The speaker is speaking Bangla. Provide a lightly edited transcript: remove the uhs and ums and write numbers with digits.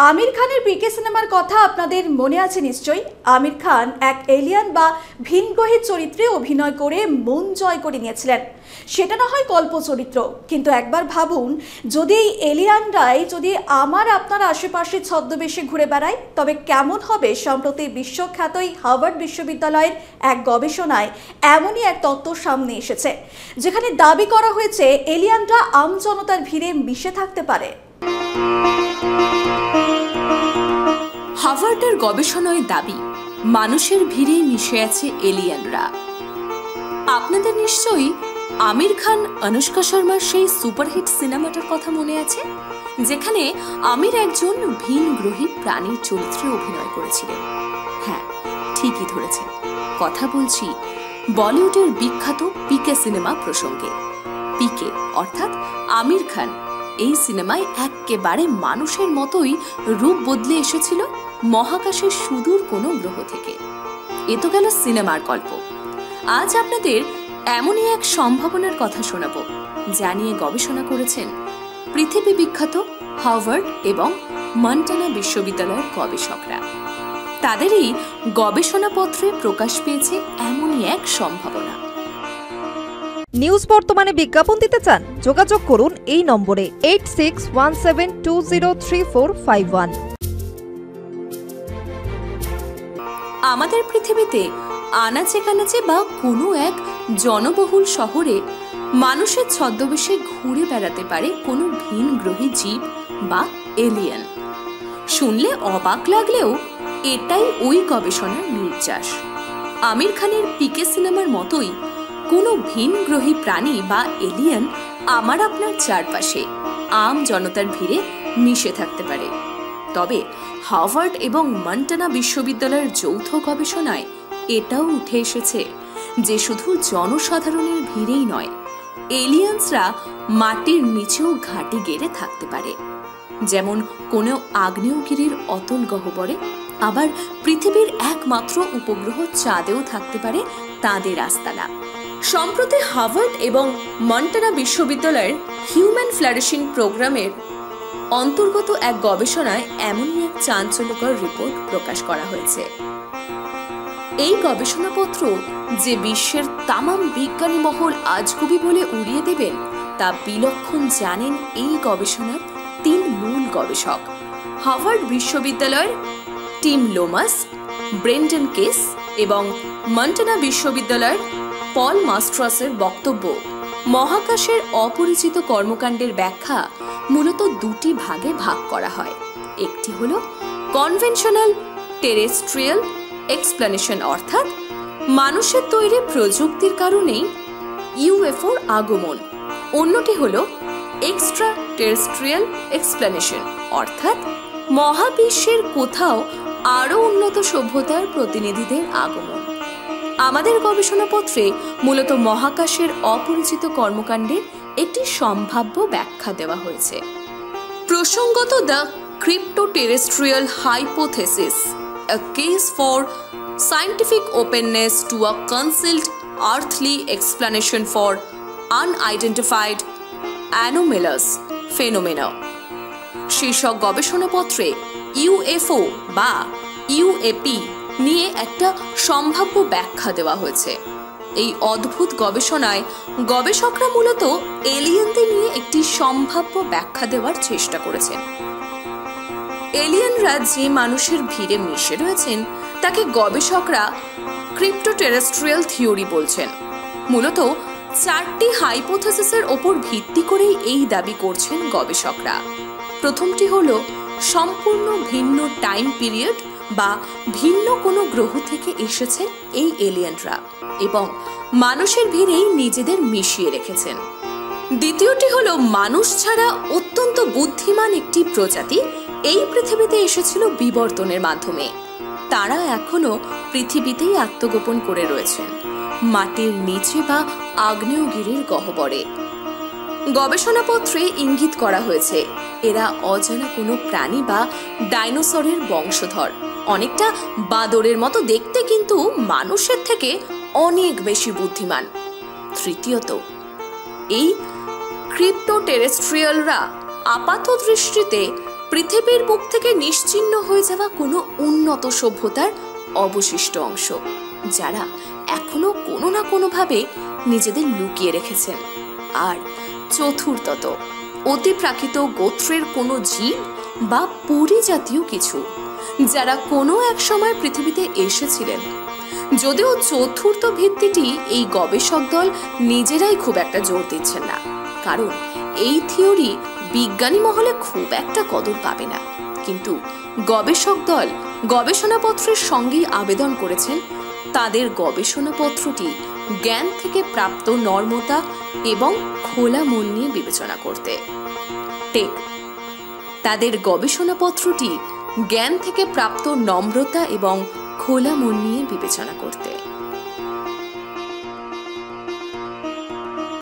আমির খানের পিকে সিনেমার কথা আপনাদের মনে আছে নিশ্চয়ই। আমির খান এক এলিয়ান বা ভিনগ্রহী চরিত্রে অভিনয় করে মন জয় করে নিয়েছিলেন। সেটা না হয় কল্প চরিত্র, কিন্তু একবার ভাবুন, যদি এই এলিয়ানরাই যদি আমার আপনার আশেপাশে ছদ্মবেশে ঘুরে বেড়ায়, তবে কেমন হবে। সম্প্রতি বিশ্বখ্যাত হার্ভার্ড বিশ্ববিদ্যালয়ের এক গবেষণায় এমনই এক তত্ত্ব সামনে এসেছে, যেখানে দাবি করা হয়েছে এলিয়ানরা আমজনতার ভিড়ে মিশে থাকতে পারে। হার্ভার্ডের গবেষণায় দাবি, মানুষের ভিড়ে মিশে আছে এলিয়ানরা। আপনাদের নিশ্চয়ই আমির খান অনুষ্কা শর্মার সেই সুপারহিট সিনেমাটার কথা মনে আছে, যেখানে আমির একজন ভিনগ্রহী প্রাণীর চরিত্রে অভিনয় করেছিলেন। হ্যাঁ, ঠিকই ধরেছেন, কথা বলছি বলিউডের বিখ্যাত পিকে সিনেমা প্রসঙ্গে। পিকে অর্থাৎ আমির খান এই সিনেমায় একেবারে মানুষের মতোই রূপ বদলে এসেছিল মহাকাশের সুদূর কোনো গ্রহ থেকে। এ তো গেল সিনেমার গল্প। আজ আপনাদের এমনই এক সম্ভাবনার কথা শোনাব, যা নিয়ে গবেষণা করেছেন পৃথিবী বিখ্যাত হার্ভার্ড এবং মন্টানা বিশ্ববিদ্যালয়ের গবেষকরা। তাদেরই গবেষণাপত্রে প্রকাশ পেয়েছে এমনই এক সম্ভাবনা। নিউজ বর্তমানে বিজ্ঞাপন দিতে চান? যোগাযোগ করুন এই নম্বরে 8617203451। আমাদের পৃথিবীতে আনাচে কানাচে বা কোনো এক জনবহুল শহরে মানুষের ছদ্মবেশে ঘুরে বেড়াতে পারে কোনো ভিনগ্রহী জীব বা এলিয়েন। শুনলে অবাক লাগলেও এটাই ওই গবেষণার নির্যাস। আমির খানের পিকে সিনেমার মতোই কোনো ভিনগ্রহী প্রাণী বা এলিয়েন আমার আপনার চারপাশে আম জনতার ভিড়ে মিশে থাকতে পারে। তবে হার্ভার্ড এবং মন্টানা বিশ্ববিদ্যালয়ের যৌথ গবেষণায় এটাও উঠে এসেছে যে শুধু জনসাধারণের ভিড়েই নয়, এলিয়েন্সরা মাটির নিচেও ঘাঁটি গেড়ে থাকতে পারে। যেমন কোনো আগ্নেয়গিরির অতল গহ্বরে, আবার পৃথিবীর একমাত্র উপগ্রহ চাঁদেও থাকতে পারে তাদের আস্তানা। সম্প্রতি হার্ভার্ড এবং মন্টানা বিশ্ববিদ্যালয়ের হিউম্যান ফ্লারিশিং প্রোগ্রামের অন্তর্গত এক গবেষণায় এমনই এক চাঞ্চল্যকর রিপোর্ট প্রকাশ করা হয়েছে। এই গবেষণাপত্র যে বিশ্বের তামাম বিজ্ঞানী মহল আজগুবি বলে উড়িয়ে দেবেন, তা বিলক্ষণ জানেন এই গবেষণার তিন মূল গবেষক। হার্ভার্ড বিশ্ববিদ্যালয়ের টিম লোমাস, ব্রেন্ডন কেস এবং মন্টানা বিশ্ববিদ্যালয়ের পল মাস্ট্রাসের বক্তব্য, মহাকাশের অপরিচিত কর্মকাণ্ডের ব্যাখ্যা মূলত দুটি ভাগে ভাগ করা হয়। একটি হল কনভেনশনাল টেরেস্ট্রিয়াল এক্সপ্লেনেশন, অর্থাৎ মানুষের তৈরি প্রযুক্তির কারণেই ইউএফওর আগমন। অন্যটি হল এক্সট্রা টেরেস্ট্রিয়াল এক্সপ্লেনেশন, অর্থাৎ মহাবিশ্বের কোথাও আরও উন্নত সভ্যতার প্রতিনিধিদের আগমন। আমাদের গবেষণাপত্রে মূলত মহাকাশের অপরিচিত কর্মকাণ্ডের একটি সম্ভাব্য ব্যাখ্যা দেওয়া হয়েছে। প্রসঙ্গত the cryptoterrestrial hypothesis, a case for scientific openness to a concealed earthly explanation for unidentified anomalous phenomena শীর্ষক গবেষণাপত্রে ইউএফও বা ইউএপি নিয়ে একটা সম্ভাব্য ব্যাখ্যা দেওয়া হয়েছে। এই অদ্ভুত গবেষণায় গবেষকরা মূলত এলিয়েনদের নিয়ে একটি সম্ভাব্য ব্যাখ্যা দেওয়ার চেষ্টা করেছেন। এলিয়েনরা যে মানুষের ভিড়ে মিশে রয়েছেন তাকে গবেষকরা ক্রিপ্টো-টেরেস্ট্রিয়াল থিওরি বলছেন। মূলত চারটি হাইপোথেসিসের ওপর ভিত্তি করেই এই দাবি করছেন গবেষকরা। প্রথমটি হল সম্পূর্ণ ভিন্ন টাইম পিরিয়ড বা ভিন্ন কোনো গ্রহ থেকে এসেছেন এই এলিয়েনরা এবং মানুষের ভিড়েই নিজেদের মিশিয়ে রেখেছেন। দ্বিতীয়টি হল মানুষ ছাড়া অত্যন্ত বুদ্ধিমান একটি প্রজাতি এই পৃথিবীতে এসেছিল বিবর্তনের মাধ্যমে। তারা এখনো পৃথিবীতেই আত্মগোপন করে রয়েছেন মাটির নিচে বা আগ্নেয়গিরির গহ্বরে। গবেষণাপত্রে ইঙ্গিত করা হয়েছে এরা অজানা কোনো প্রাণী বা ডাইনোসরের বংশধর, অনেকটা বাদরের মতো দেখতে, কিন্তু মানুষের থেকে অনেক বেশি বুদ্ধিমান। তৃতীয়ত, এই ক্রিপ্টো-টেরেস্ট্রিয়ালরা আপাত দৃষ্টিতে পৃথিবীর বুক থেকে নিশ্চিহ্ন হয়ে যাওয়া কোনো উন্নত সভ্যতার অবশিষ্ট অংশ, যারা এখনো কোনো না কোনোভাবে নিজেদের লুকিয়ে রেখেছেন। আর চতুর্থত, অতিপ্রাকৃত গোত্রের কোনো জীব বা পরিজাতীয় কিছু, যারা কোনো এক সময় পৃথিবীতে এসেছিলেন। যদিও চতুর্থ ভিত্তিটি এই গবেষক দল নিজেরাই খুব একটা জোর দিচ্ছেন না, কারণ এই থিওরি বিজ্ঞানী মহলে খুব একটা কদর পাবে না। কিন্তু গবেষক দল গবেষণাপত্রের সঙ্গেই আবেদন করেছেন তাদের গবেষণাপত্রটি জ্ঞান থেকে প্রাপ্ত নর্মতা এবং খোলা মন নিয়ে বিবেচনা করতে। তাদের গবেষণাপত্রটি জ্ঞান থেকে প্রাপ্ত নম্রতা এবং খোলা মন নিয়ে বিবেচনা করতে।